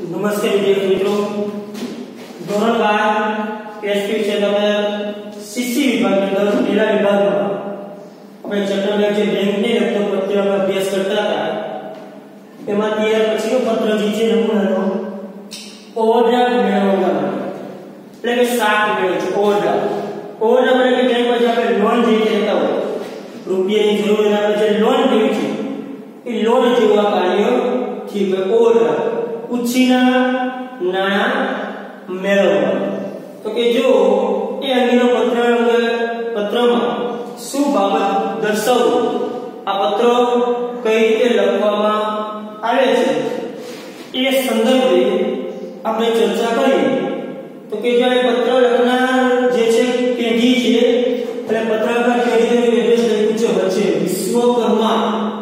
નમસ્તે વિદ્યાર્થી મિત્રો, ધોરણ 12 એસપી છે તમે સીસી વિભાગની અંદર પહેલા વિભાગમાં આપણે ચેપ્ટર જે બેંકને લગતો પત્રનો અભ્યાસ કરતા હતા એમાં ત્યાર પછીનો પત્ર જે છે નમૂનાનો ઓવરડ્રાફ્ટ મેળવવા એટલે કે શાક મેળવે છે ઓવરડ્રાફ્ટ એટલે કે જેમ પછી આપણે લોન જે લેતા હોય રૂપિયાની જરૂર હોય આપણે જે લોન લેવી છે એ લોન જેવા કાર્ય ઠીક છે ઓવરડ્રાફ્ટ ઉછીના નાણાં મેળવવા તો કે જો એ અંગેનો પત્રમાં શું બાબત દર્શાવવું આ પત્ર કઈ રીતે લખવામાં આવે છે એ સંદર્ભે આપણે ચર્ચા કરી તો કે જ્યારે પત્ર લખનાર જે છે પેઢી છે એટલે પત્રકાર પેઢીનું એડ્રેસ લખ્યું છે વચ્ચે વિશ્વકર્મા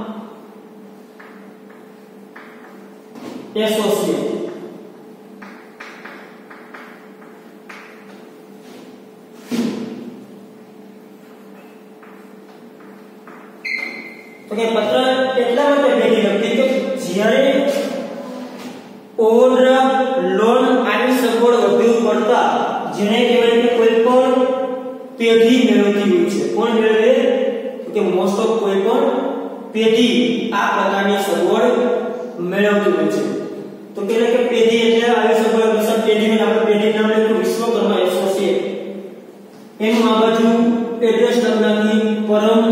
એસોસિએટ તો કે પત્ર એટલા માટે ભેગી લખી કે જ્યારે ઓવરડ્રાફ્ટ લોન આવી સગવડ વધુ પડતા જેને કહેવાય કે કોઈ પણ પેઢી મેળવતી હોય છે કોણ મેળવે કે મોસ્ટ ઓફ કોઈ પણ પેઢી આ પ્રકારની સગવડ મેળવતી હોય છે તો કે પેઢી એટલે આવી સગવડ વિશે પેઢીને આપણે પેઢી નામ લખ્યું વિશ્વકર્મા એસોસિએટ એનું આ બાજુ એડ્રેસ લખનાથી Param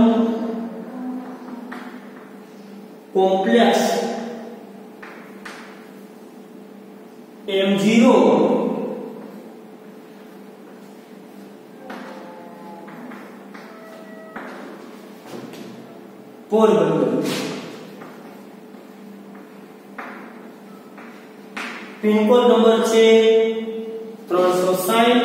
complex M0 Porbandar pin code number છે 360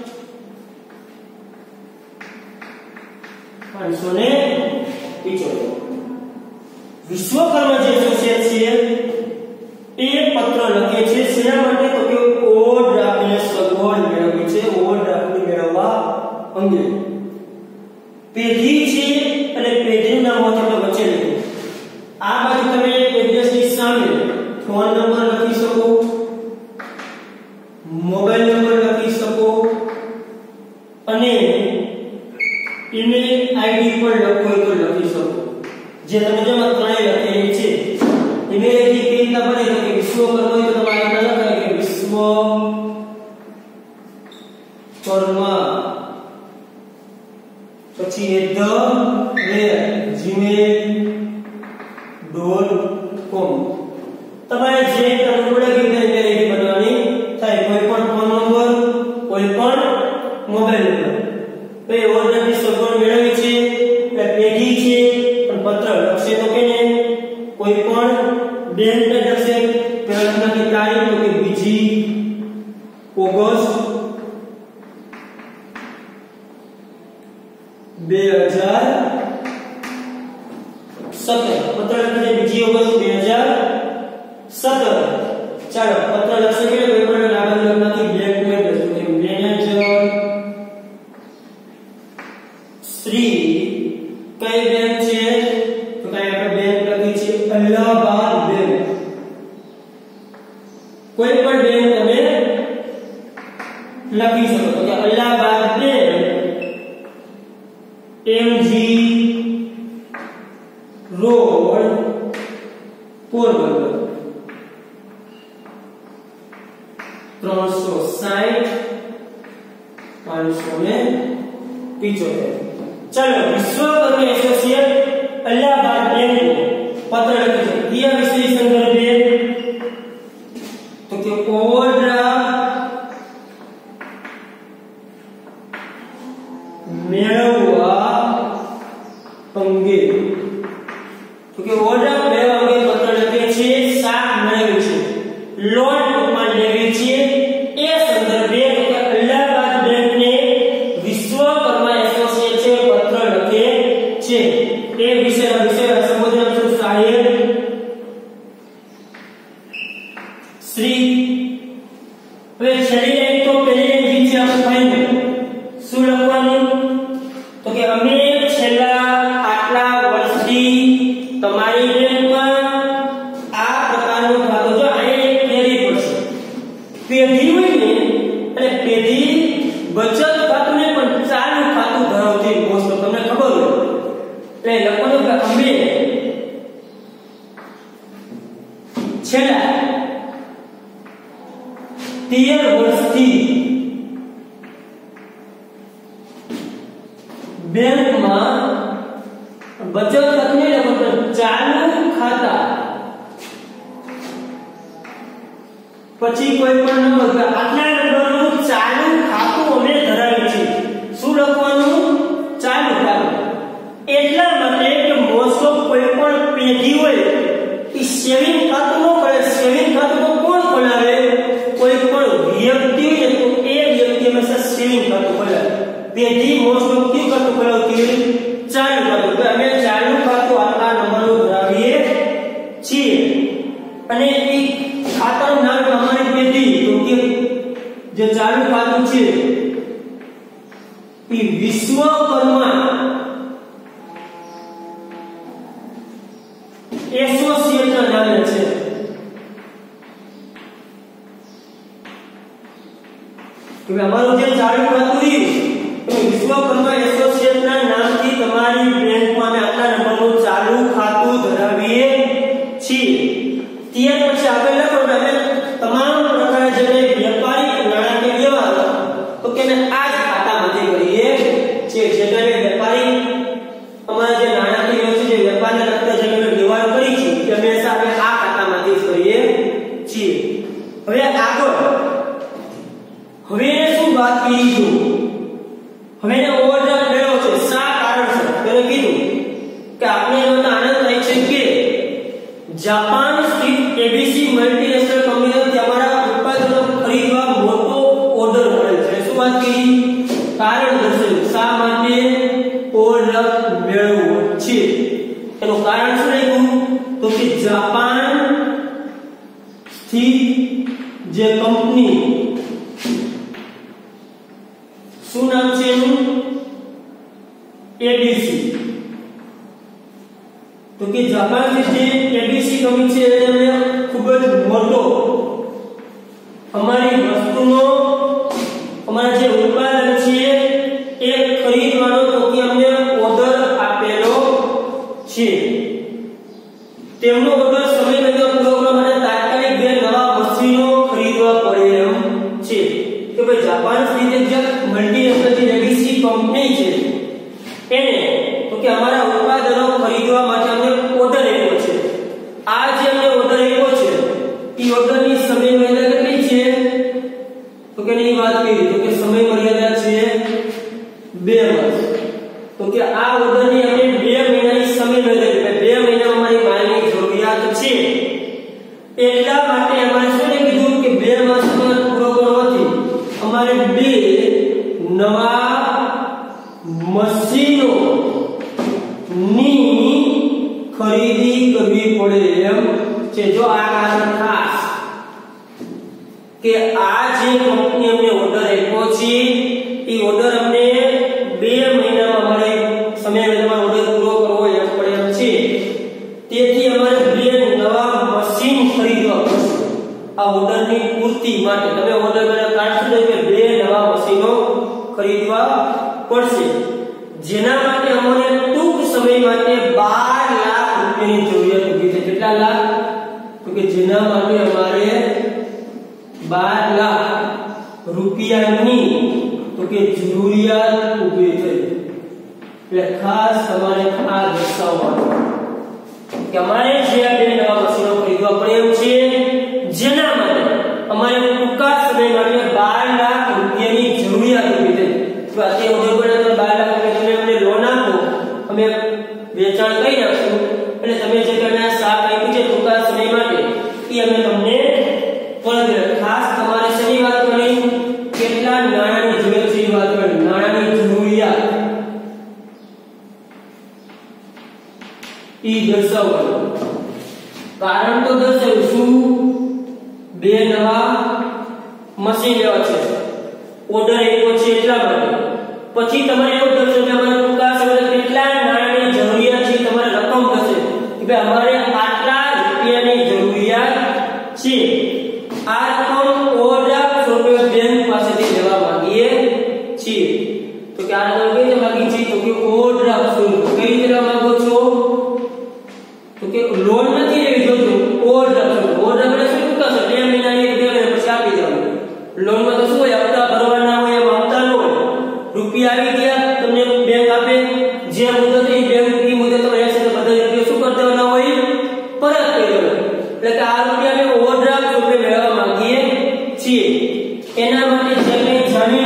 575 વિશ્વકર્મા જે એસોસિએટ છે એ પત્ર લખે છે શેના માટે તો કે ઓવરડ્રાફ્ટની સગવડ મેળવવી છે ઓવરડ્રાફ્ટ મેળવવા અંગે પેઢી છે અને પેઢીનું નામ આપણે વચ્ચે લખ્યું આ બાજુ તમે એડ્રેસની સામે ફોન નંબર લખી શકો મોબાઈલ નંબર લખી શકો અને ઈમેલ આઈડી પણ લખો તો લખી શકો જે તમે જેમાં ત્રણેય લખેલી છે ઈમેલ આઈડી કેવી રીતના બને તો કે વિશ્વકર્મા હોય તો તમારે આ લખાય કે વિશ્વકર્મા પછી @gmail.com તમારે જે તમને ઈમેલ આઈડી બનાવવાની થાય કોઈ પણ ફોન નંબર કોઈ પણ મોબાઈલ નંબર તો એ ઓર્ડરની સગવડ મેળવી છે એટલે પેઢી છે પણ પત્ર લખશે તો કે ને કોઈ પણ બેંક ને લખશે પહેલાની તારીખ તો કે 2 ઓગસ્ટ 2017 પત્ર લખે 2 ઓગસ્ટ 2017 ચાલો પત્ર લખશે કે કોઈ પણ નામ લખનાથી બેંક ને લખશે મેનેજર શ્રી કઈ બેંક છે તો કઈ આપણે બેંક લખી છે અલ્હાબાદ બેંક કોઈ પણ બેંક તમે લખી શકો તો કે Allahabad bank MG road Porbandar 360 575 चलो विश्वकर्मा एसोसिएट अल्हाबाद बैंक पत्र लखे दिया विषय संदर्भे तो के ओवरड्राफ्ट मेळववा अंगे तो के ओवरड्राफ्ट मेळववा अंगे पत्र लखे छे शाक मेळवे छे लोन टूंकमां लेवी छे ए संदर्भे अल्हाबाद बैंक ने विश्वकर्मा एसोसिएट से पत्र लखे छे ए विषय संबोधन શું સાહેબ શ્રી હવે છેલ્લી લાઈન તો પહેલી લાઈન જે છે આપણે ફાઈન શું લખવાનું તો કે અમે છેલ્લા આટલા વર્ષથી તમારી બેંકમાં આ પ્રકારનું ખાતું જો આ એક ફેરી પડશે છેલ્લા 13 વર્ષથી બેંકમાં બચત ખાતું ચાલુ ખાતા પછી કોઈ પણ નંબર આટલા નંબરનું ચાલુ ખાતું અમે ધરાવીએ છીએ. શું લખવાનું? ચાલુ ખાતું. એટલા માટે કે મોસ્ટ ઓફ કોઈ પણ પેઢી હોય એ સેવિંગ ખાતું ન કરે. સેવિંગ ખાતું તો કોણ ખોલાવે? કોઈ પણ વ્યક્તિ હોય તો એ વ્યક્તિ હંમેશા સેવિંગ ખાતું ખોલાવે. પેઢી મોસ્ટ ઓફ કયું ખાતું ખોલાવતી હોય? ચાલુ ખાતું. તો અમે ચાલુ ખાતું આટલા નંબરનું ધરાવીએ છીએ. અને એ ખાતાનું નામ અમારી પેઢી તો કે જે ચાલુ ખાતું છે એ વિશ્વકર્મા એસોસિએટના નામે છે. કે અમારું જે ચાલુ ખાતું છે એ વિશ્વકર્મા એસોસિએટના નામથી તમારી બેંકમાં અમે આટલા નંબરનું ચાલુ ખાતું ધરાવીએ છીએ. ત્યાર પછી આગળ લખો અમે તમામ પ્રકારના જે વેપારી નાણાકીય વ્યવહાર તો કે અમે આ જ ખાતામાંથી કરીએ છીએ. જે અમે વેપારી અમારા જે નાણાકીય વ્યવહાર છે જે વેપારને લગતા જે અમે વ્યવહાર કરી છે તે હંમેશા અમે આ ખાતામાંથી જ કરીએ છીએ. હવે આગળ હવે શું વાત કરી જો હવે એને ઓવરડ્રાફ્ટ મેળવો છે. શા કારણસર? મેં કીધું કે આપણે એનો આનંદ થાય છે કે જાપાન સ્થિત એબીસી મલ્ટીનેશનલ કંપની અમારા ઉત્પાદનો ખરીદવા મોટો ઓર્ડર મળે છે. શું વાત કરી? કારણ દર્શાવ્યું. શા માટે ઓર્ડર મેળવવો છે એનું કારણ શું રહ્યું? તો કે જાપાન સ્થિત જે કંપની શું નામ છે એનું? એબીસી. તો કે જાપાનની જે એબીસી કંપની છે એને ખૂબ જ મોટો અમારી વસ્તુનો અમારા જે ઉત્પાદન છે એ ખરીદવાનો તો કે અમને ઓર્ડર આપેલો છે. તેમનો ઓર્ડર સમય પહેલા પૂરો કરવા માટે તાત્કાલિક 2 નવા મશીનો ખરીદવા પડે એમ છે. કે ભાઈ જાપાન સ્થિત જે મલ્ટીનેશનલ જે એબીસી કંપની છે એને તો કે અમારા ઉત્પાદનો ખરીદવા માટે અમને ઓર્ડર આપ્યો છે. આ જે અમને ઓર્ડર આપ્યો છે એ ઓર્ડરની સમય મર્યાદા કેટલી છે? તો કે એની વાત કરી તો કે સમય મર્યાદા છે 2 વર્ષ. તો કે આ ઓર્ડરની અમને 2 મહિનાની સમય મર્યાદા છે. 2 મહિનામાં અમારી માલની જરૂરિયાત છે. એટલા માટે અમારે શું કીધું કે 2 માસમાં પૂરો કરવાથી અમારે 2 નવા મશીનો ની ખરીદી કરવી પડે એમ છે. જો આ કારણ ખાસ કે આ જે કંપની અમને ઓર્ડર આપ્યો છે એ ઓર્ડર અમને 2 મહિનામાં અમારે સમયમાં ઓર્ડર પૂરો કરવો એમ પડે એમ છે. તેથી અમારે 2 નવા મશીન ખરીદવા પડશે આ ઓર્ડરની પૂર્તિ માટે. તમે ઓર્ડર કર્યા કાઢશો કે 2 નવા મશીનો ખરીદવા પડશે. જેના માટે અમને ટૂંક સમય માટે 12 લાખ રૂપિયાની જરૂરિયાત ઊભી છે. કેટલા લાખ? તો કે જેના માટે અમારે 12 લાખ રૂપિયાની તો કે જરૂરિયાત ઊભી થઈ. એટલે ખાસ તમારે આ દર્શાવવાનું કે અમારે જે 2 નવા મશીનો ખરીદવા પડે એમ છે. જેના માટે અમારે ટૂંકા સમય માટે 12 લાખ રૂપિયાની જરૂરિયાત ઊભી થઈ. તો આજે ઓર્ડર પર 12 લાખ રૂપિયા તમે લોન આપો અમે વેચાણ કરી નાખશું એટલે તમે જે તમે શાક આપ્યું છે ટૂંકા સમય માટે એ અમે તમને પરત. ખાસ તમારે શેની વાત કરવી? કેટલા નાણાંની જરૂરિયાત છે એ વાત કરવી. નાણાંની જરૂરિયાત ઈ દર્શાવવાનું. કારણ તો દર્શાવ્યું શું? 2 નવા મશીન લેવા છે. ઓર્ડર આપ્યો છે એટલા માટે. પછી તમારે એવું દર્શાવવું કે અમારે ટૂંકા સમયમાં કેટલા નાણાંની જરૂરિયાત છે તમારે રકમ હશે કે ભાઈ અમારે આટલા રૂપિયાની જરૂરિયાત છે. આ રકમ ઓવરડ્રાફ્ટ સ્વરૂપે બેંક પાસેથી લેવા માંગીએ છીએ. તો કે આ રકમ કઈ રીતે માંગી છે? તો કે ઓવરડ્રાફ્ટ સ્વરૂપે. કઈ રીતે લેવા માંગો છો? તો કે લોન નથી લેવી જોજો ઓવરડ્રાફ્ટ શું કરશે 2 મહિનાની 2 મહિના પછી આપી દેવાનું લોન માં તો શું હોય હપ્તા ભરવાના હોય એમ હપ્તા ન હોય રૂપિયા આવી ગયા તમને બેંક આપે જે મુદત એ બેંક ની મુદત તમે એક સાથે બધા રૂપિયા શું કરી દેવાના હોય પરત કરી દેવાના એટલે કે આ રૂપિયા અમે ઓવરડ્રાફ્ટ રૂપે મેળવવા માંગીએ છીએ એના માટે જમીન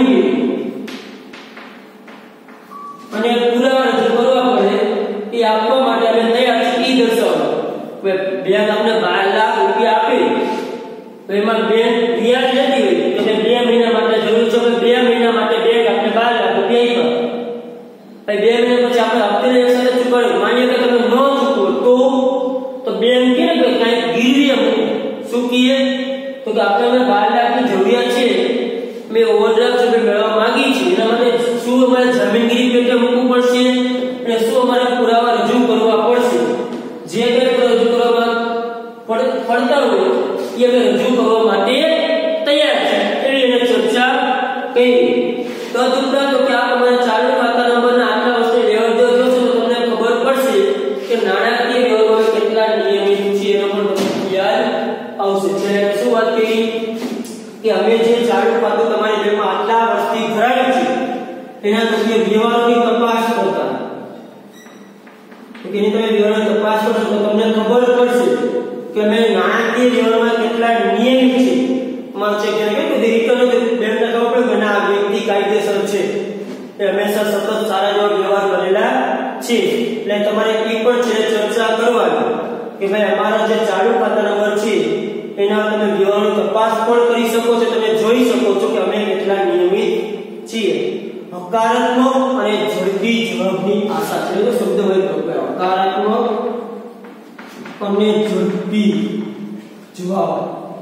અને પુરાવા રજૂ કરવા પડે એ આપવા માટે અમે તૈયાર છીએ એ દર્શાવવાનું બેંક આપણે 12 લાખ રૂપિયા આપે તો એમાં બેંક વ્યાજ લેતી હોય તો 2 મહિના માટે જરૂર છે 2 મહિના માટે બેંક આપણે 12 લાખ રૂપિયા આપ્યા પછી 2 મહિના પછી આપણે હપ્તે એક સાથે ચૂકવવું માનીએ કે તમે ન ચૂકવો તો બેંક કે કઈ ગીરવી મૂકે શું કીએ તો કે આપણે 12 લાખની જરૂરિયાત છે મે ઓવરડ્રાફ્ટ રૂપે મેળવવા માંગી છે એના માટે શું અમારે જમીન ગીરવી પેટે મૂકવું પડશે અને શું અમારે પુરાવા રજૂ કરવા પડશે જે કંઈ રજૂ કરવા પડતા હોય એ અમે રજૂ કરવા માટે તૈયાર છે એવી એને ચર્ચા કરી તદુપરાંત કે આ તમારા ચાલુ ખાતા નંબરના આટલા વર્ષે વ્યવહાર જોશો તો તમને ખબર પડશે કે નાણાકીય વ્યવહારો કેટલા નિયમિત છે એનો પણ તમને ખ્યાલ આવશે છે શું વાત કરી કે અમે જે ચાલુ ખાતું તમારી બેંકમાં આટલા વર્ષથી ભરાયું છે એના તમે વ્યવહારોની તપાસ કરતા તો કે તમે વ્યવહારોની તપાસ કરો તો તમને ખબર પડશે કે અમે નાણાકીય વ્યવહારમાં કેટલા નિયમિત છે માં છે કે રિટર્ન બેંકને ખબર પડે કે આ વ્યક્તિ કાયદેસર છે એ હંમેશા સતત સારા જેવા વ્યવહાર કરેલા છે એટલે તમારે એ પણ છે ચર્ચા કરવાની કે ભાઈ અમારા જે ચાલુ ખાતા નંબર છે એના તમે વ્યવહારની તપાસ પણ કરી શકો છો તમે જોઈ શકો છો કે અમે કેટલા નિયમિત છીએ હકારાત્મક અને ઝડપી જવાબની આશા છે તો શબ્દ હોય તો હકારાત્મક અને ઝડપી જવાબ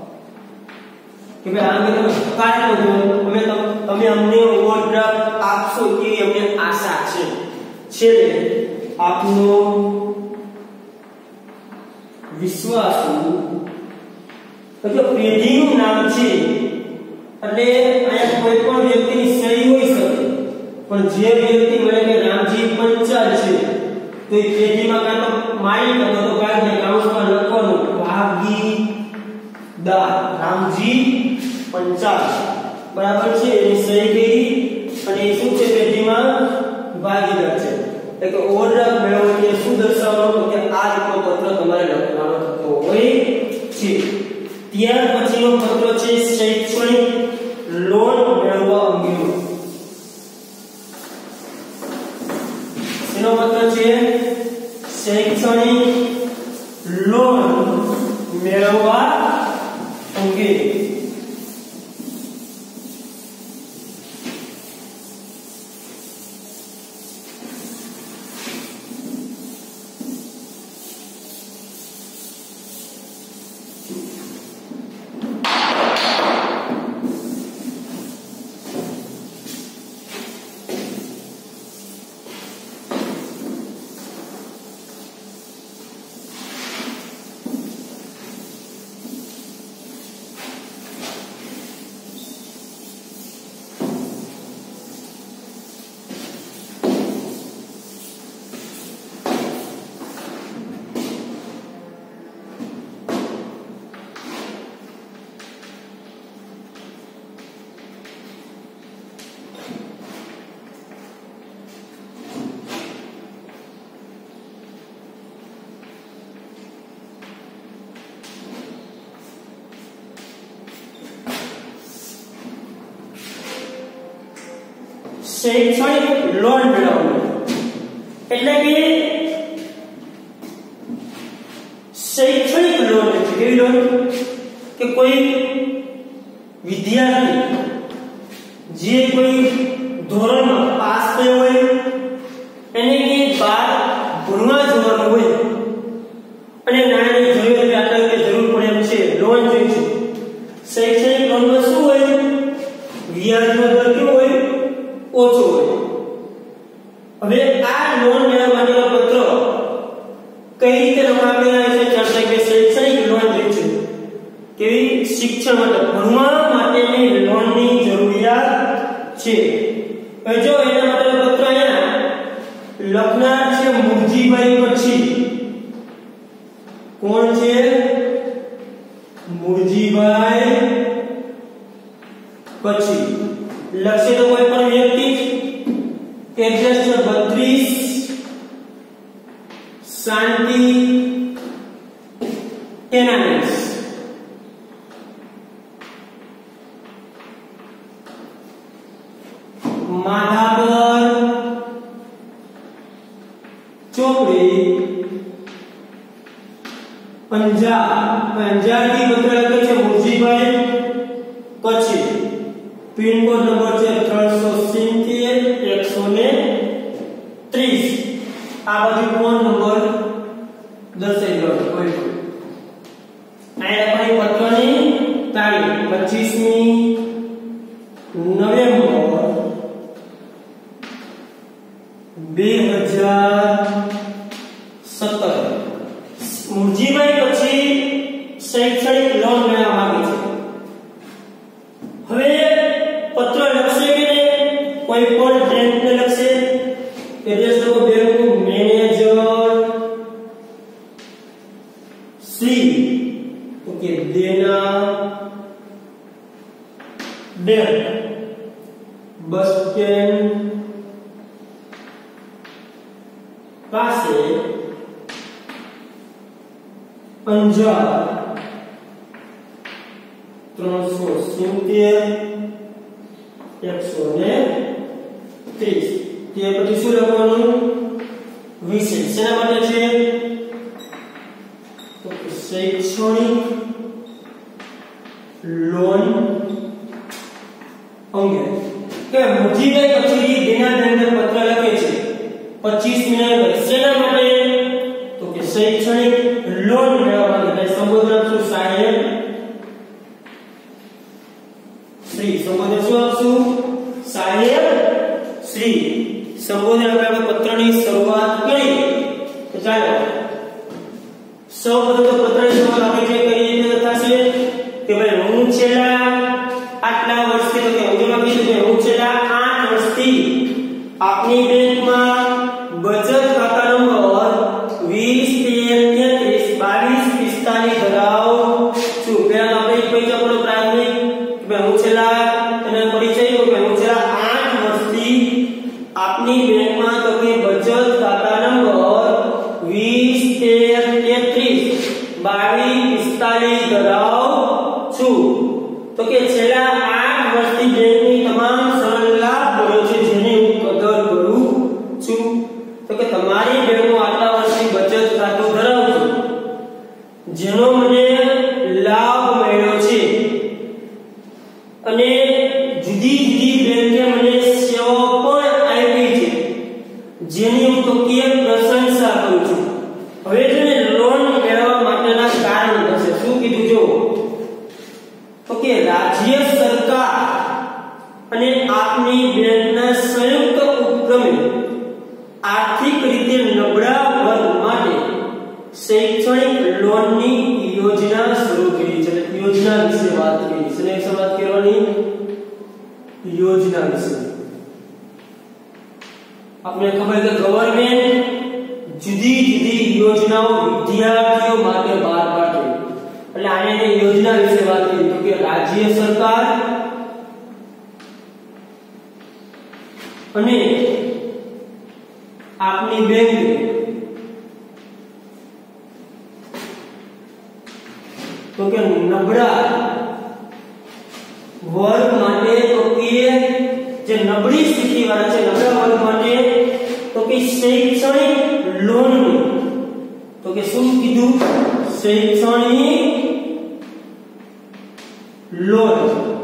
કે ભાઈ આને તમે હકારાત્મક તમે અમને ઓવરડ્રાફ્ટ આપશો એવી અમને આશા છે છેલ્લે આપનો વિશ્વાસ એટલે પેઢીનું નામ છે એટલે અહીંયા કોઈ પણ વ્યક્તિની સહી હોઈ શકે પણ જે વ્યક્તિ મળે કે રામજી પંચાલ છે તો એ પેઢીમાં કાં તો માલિક હતો તો કાંઈ કાઉન્સમાં લખવાનું ભાગીદાર રામજી પંચાલ બરાબર છે એની સહી કરી અને એ શું છે પેઢીમાં ભાગીદાર છે એટલે કે ઓવરડ્રાફ્ટ મેળવવાની શું દર્શાવવાનું કે આ રીતનો પત્ર તમારે લખવાનો થતો હોય છે ત્યાર પછીનો પત્ર છે શૈક્ષણિક લોન મેળવવા અંગેનો એનો પત્ર છે શૈક્ષણિક લોન મેળવવા અંગે શૈક્ષણિક લોન મેળવવું એટલે કે શૈક્ષણિક લોન છે કેવી લોન કે કોઈ વિદ્યાર્થી જે કોઈ ધોરણમાં પાસ થયો હોય એને કે બાર ભણવા જવાનું હોય અને નાણાંની જરૂરિયાત આટલા જરૂર પડે એમ છે લોન જોઈએ છે શૈક્ષણિક લોનમાં શું હોય વ્યાજનો દર કેવો હોય ઓછો હોય હવે આ લોન મેળવવા માટેનો પત્ર કઈ રીતે લખવામાં આવે છે ચર્ચા કે શૈક્ષણિક લોન જોઈએ છે કેવી શિક્ષણ માટે ભણવા માટેની લોનની જરૂરિયાત છે જો એના માટેનો પત્ર અહીંયા લખનાર છે મુરજીભાઈ પછી કોણ છે મુરજીભાઈ પછી લખશે તો કોઈ પણ વ્યક્તિ એડ્રેસ છે 32 શાંતિ ટેનામેન્ટ્સ માધાપર ચોકડી પંજાબી પત્ર લખે છે મુરજીભાઈ પછી પિનકોડ નંબર છે 370 130 આ બાજુ ફોન નંબર દર્શાવી દો કોઈ આ આપણી પત્રની તારીખ 25મી નવેમ્બર 2017 મુરજીભાઈ પછી શૈક્ષણિક લોન મેળવવા માંગે છે। હવે પત્ર લખશે કે કોઈ પણ બેંકને લખશે એડ્રેસ લખો bank manager Shri okay Dena bank bus stand પાસે પંજાબ 370 130 તે પછી શું લખવાનું વિષય શેના માટે છે તો શૈક્ષણિક લોન અંગે કે મુરજીભાઈ પછી દેના બેંકને પત્ર લખે છે 25 મિનિટ શેના માટે તો કે શૈક્ષણિક લોન મેળવવા માટે સંબોધન આપશું સાહેબ શ્રી સંબોધન શું આપશું સાહેબ શ્રી સંબોધન આપણે પત્રની શરૂઆત કરી તો ચાલો સૌપ્રથમ તો પત્રની શરૂઆત આપણે જે કરી રીતે થશે કે ભાઈ હું છેલ્લા આટલા વર્ષથી તો કે હું કીધું કે હું છેલ્લા 8 વર્ષથી આપની બેંકમાં બચત ખાતા નંબર 20 ધરાવું છું। પહેલા આપણે પૈસા આપણો પ્રાથમિક કે હું છેલ્લા તને પરિચય કે હું છેલ્લા 8 વર્ષથી આપની બેંકમાં તો કે બચત ખાતા નંબર 20 ધરાવું છું। તો કે છેલ્લા 8 વર્ષથી બેંકની તમામ સરળ લાભ મળ્યો છે જેને હું કદર કરું છું। તો કે તમારી બેંકમાં આટલા વર્ષથી બચત ખાતું ધરાવું છું જેનો મને લાભ મળ્યો છે અને જુદી જુદી બેંકે મને સેવાઓ પણ આપી છે જેની હું તો કે પ્રશંસા કરું છું। હવે જેને લોન મેળવવા માટેના કારણ હશે શું કીધું જો તો કે રાજ્ય સરકાર અને આપની બેંકના સંયુક્ત ઉપક્રમે આર્થિક રીતે નબળા વર્ગ માટે શૈક્ષણિક લોનની યોજના શરૂ કરી છે। યોજના વિશે વાત કરી છે અને વાત કરવાની યોજના વિશે આપણે ખબર કે ગવર્નમેન્ટ જુદી જુદી યોજનાઓ વિદ્યાર્થીઓ માટે બહાર પાડે એટલે આને યોજના વિશે વાત કરી તો કે રાજ્ય સરકાર અને આપની બેંક તો કે નબળા વર્ગ માટે તો કે જે નબળી સ્થિતિ વાળા છે નબળા વર્ગ માટે તો કે શૈક્ષણિક લોન તો કે શું કીધું શૈક્ષણિક લોન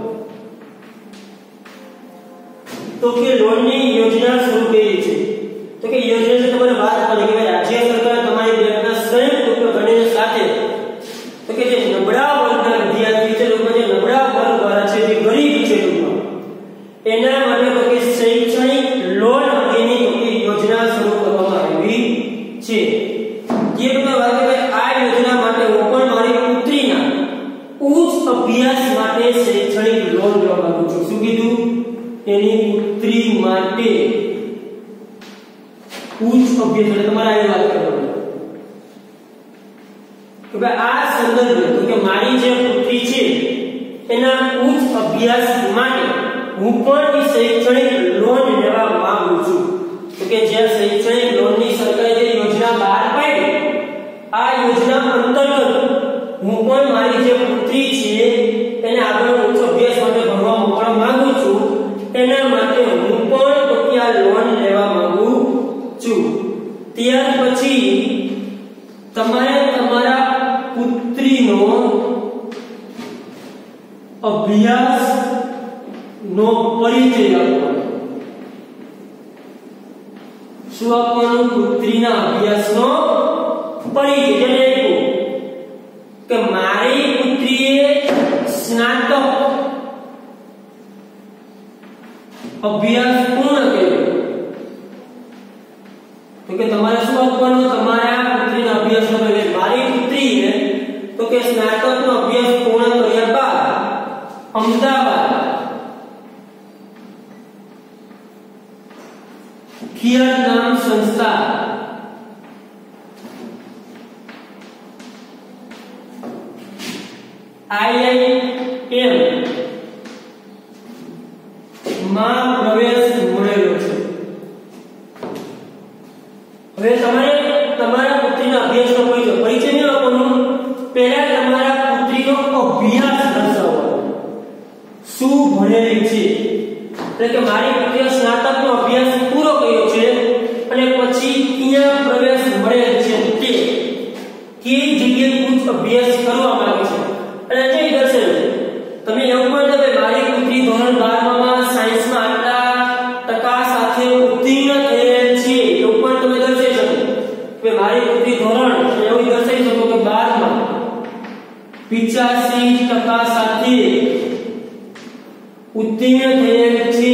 તો કે લોનની યોજના શરૂ કરી છે। તો કે યોજના છે તમારે વાત કરી કે રાજ્ય સરકાર તમારી બેંકના સંયુક્ત ઉપક્રમને સાથે તો કે જે નબળા વર્ગના વિદ્યાર્થી છે લોકો જે નબળા વર્ગ વાળા છે જે ગરીબ છે લોકો એના માટે તો કે શૈક્ષણિક લોન અંગેની તો કે યોજના શરૂ કરવામાં આવી છે। જે તમે વાત કરી આ યોજના માટે હું પણ મારી પુત્રીના ઉચ્ચ અભ્યાસ માટે શૈક્ષણિક લોન લેવા માંગુ છું। શું કીધું એની પુત્રી માટે ઉચ્ચ અભ્યાસ એટલે તમારે આ વાત કરવાની કે ભાઈ આ સંદર્ભે તો કે મારી જે પુત્રી છે એના ઉચ્ચ અભ્યાસ માટે હું પણ એ શૈક્ષણિક લોન લેવા માંગુ છું. તો કે જે શૈક્ષણિક લોનની સરકારે જે યોજના બહાર પાડી આ યોજના અંતર્ગત હું પણ મારી જે પુત્રી છે એને આગળ ઉચ્ચ અભ્યાસ માટે ભણવા મોકલવા માંગુ છું. એના માટે હું પણ તો કે આ લોન લેવા માંગુ છું. ત્યાર પછી તમારે તમારા પુત્રીનો અભ્યાસ નો પરિચય આપવાનો. શું આપવાનું? પુત્રીના અભ્યાસનો પરિચય. જેને કે મારી પુત્રીએ સ્નાતક અભ્યાસ પૂર્ણ કર્યો. તો કે તમારે શું આપવાનું? તમારા પુત્રીના અભ્યાસનો પરિચય. મારી પુત્રીએ તો કે સ્નાતકનો અભ્યાસ પૂર્ણ કર્યા બાદ અમદાવાદ ખ્યાતનામ સંસ્થા IIM માં પ્રવેશ મળેલો છે. હવે તમારે તમારા પુત્રીના અભ્યાસનો પરિચય ન આપવાનો. પહેલા તમારા પુત્રીનો અભ્યાસ દર્શાવવાનો. શું ભણેલી છે? એટલે કે મારી પુત્રીએ સ્નાતકનો અભ્યાસ પૂરો કર્યો છે અને પછી ત્યાં પ્રવેશ મળેલ છે તે કઈ જગ્યાએ ઉચ્ચ અભ્યાસ કરવા માંગે છે અને તે દર્શાવે. તમે એવું પણ કે મારી પુત્રી ધોરણ 12 માં સાયન્સમાં આટલા ટકા સાથે ઉત્તીર્ણ થયેલ છે એવું પણ તમે દર્શાવી શકો. કે મારી પુત્રી ધોરણ એવું દર્શાવી શકો કે 12 માં 85% સાથે ઉત્તીર્ણ થયેલ છે.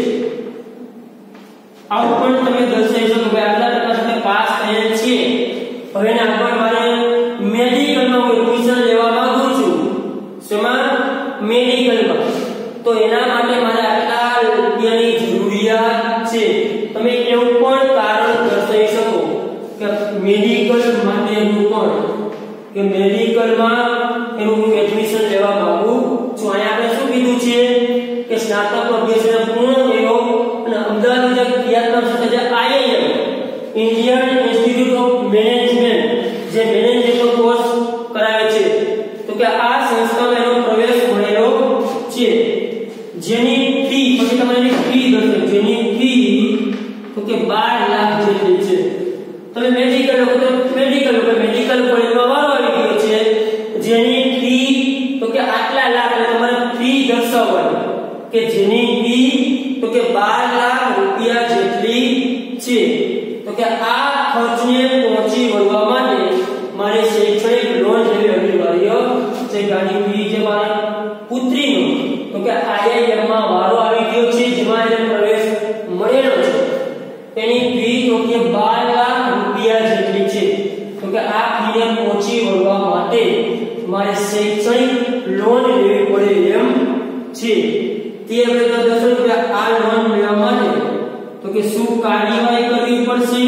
આવું પણ તમે દર્શાવી શકો કે આટલા ટકા સાથે પાસ થયેલ છે. હવે ને આગળ મારે મેડિકલમાં હું એડમિશન લેવા માંગુ છું. શેમાં? મેડિકલમાં. તો એના માટે મારે આટલા રૂપિયાની જરૂરિયાત છે. તમે એવું પણ કારણ દર્શાવી શકો કે મેડિકલ માટેનું પણ કે મેડિકલમાં એનું એડમિશન લેવા માંગુ છું. અહીંયા આપણે શું કીધું છે કે સ્નાતક અભ્યાસ પૂર્ણ કર્યો અને અમદાવાદ ખ્યાતનામ સંસ્થા જે IIM Indian institute of management જે મેનેજમેન્ટનો કોર્સ કરાવે છે. તો કે આ સંસ્થામાં એનો પ્રવેશ મળેલો છે. જેની ફી પછી તમારી ફી દર્શાવો. જેની ફી તો કે 12 લાખ જેટલી છે. તમે મેડિકલ કોલેજમાં વારો આવી ગયો છે. જેની ફી તો કે આટલા લાખ એટલે તમારે ફી દર્શાવવાની કે જેની ફી તો કે 12 લાખ રૂપિયા જેટલી છે. તો કે આ ખર્ચને પહોંચી વળવા માટે મારે શૈક્ષણિક લોન લેવી અનિવાર્ય છે. ગાડી ફી જે મારા પુત્રીનો તો કે IIM માં વારો આવી ગયો છે જેમાં એને પ્રવેશ મળેલો છે. એની ફી તો કે 12 લાખ રૂપિયા જેટલી છે. તો કે આ ફીને પહોંચી વળવા માટે મારે શૈક્ષણિક લોન લેવી પડે એમ છે. તે આપણે દર્શન કે આ લોન લેવા માટે તો કે શું કાર્યવાહી કરવી પડશે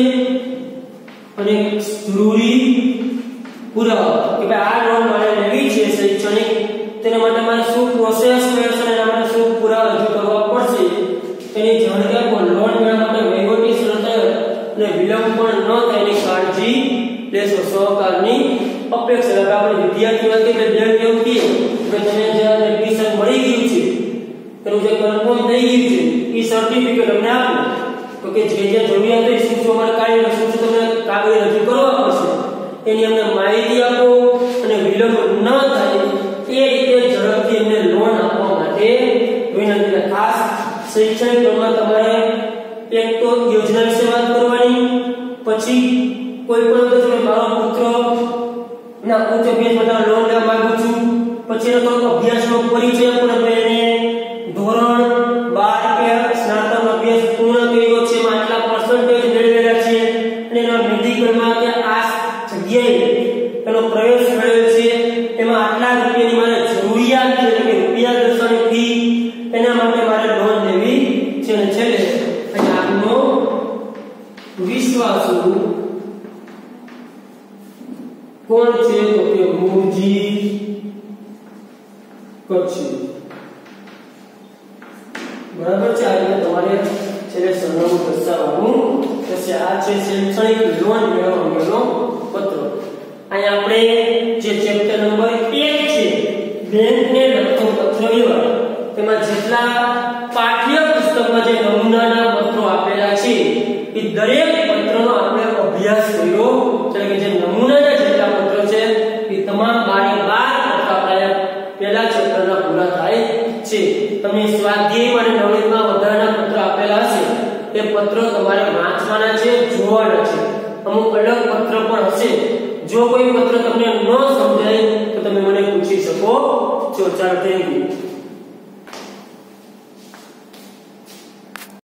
અને જરૂરી પુરાવા કે ભાઈ આ લોન મારે લેવી છે શૈક્ષણિક તેના માટે મારે શું પ્રોસેસ કરશે અને મારે શું પુરાવા રજૂ કરવા પડશે એની જાણકારી પણ લોન મેળવવા માટે વહીવટી શરતો અને વિલંબ પણ ન થાય એની કાળજી લેશો. સહકારની અપેક્ષા રાખો. આપણે વિદ્યાર્થીઓ કે બે કેવું કે તમે જે એડમિશન મળી ગયું છે એનું જે કન્ફર્મ થઈ ગયું છે એ સર્ટિફિકેટ અમને આપો. તો કે જે જરૂરિયાત હોય શું શું અમારે કાર્ય શું શું તમને કાગળ રજૂ કરવા પડશે એની અમને માહિતી આપો અને વિલંબ ન થાય એ રીતે ઝડપથી અમને લોન આપવા માટે વિનંતી. ખાસ શૈક્ષણિક લોનમાં તમારે એક તો યોજના વિશે વાત કરવાની. પછી કોઈ પણ વસ્તુ મારો પુત્ર ના ઉચ્ચ અભ્યાસ માટે લોન લેવા માંગુ છું. પછી એનો તો અભ્યાસનો પરિચય પણ એને ધોરણ 12 કે સ્નાતક અભ્યાસ પૂર્ણ કર્યો છે એમાં આટલા પર્સન્ટેજ મેળવેલા છે અને એના મેડિકલમાં કે આ જગ્યાએ એનો પ્રવેશ મળ્યો છે એમાં આટલા રૂપિયાની મારે જરૂરિયાત છે કે રૂપિયા દર્શાવવાની ફી એના માટે મારે લોન લેવી છે. અને છેલ્લે અને આપનો વિશ્વાસુ કોણ કોણ છે તો કે મૂળજી કચ્છી બરાબર છે આ તમારે છેલ્લે સરનામું દર્શાવવાનું થશે આ છે શૈક્ષણિક લોન મેળવવા અંગેનો પત્ર અહીં આપણે જે ચેપ્ટર નંબર 1 છે બેંકને લગતો પત્ર વ્યવહાર તેમાં જેટલા પાઠ્ય પુસ્તકમાં જે નમૂનાના પત્રો આપેલા છે એ દરેક પત્રનો આપણે અભ્યાસ કર્યો એટલે કે જે નમૂનાના જેટલા પત્રો છે એ તમામ 12 પત્ર આપણે પહેલા ચેપ્ટરના પૂરા થાય છે તમને સ્વાધ્યાય અને નવનીતમાં વધારાના પત્ર આપેલા હશે તે પત્રો તમારે વાંચવાના છે જોવાના છે અમુક અલગ પત્ર પણ હશે જો કોઈ પત્ર તમને ન સમજાય તો તમે મને પૂછી શકો છો ચાલો થેન્ક યુ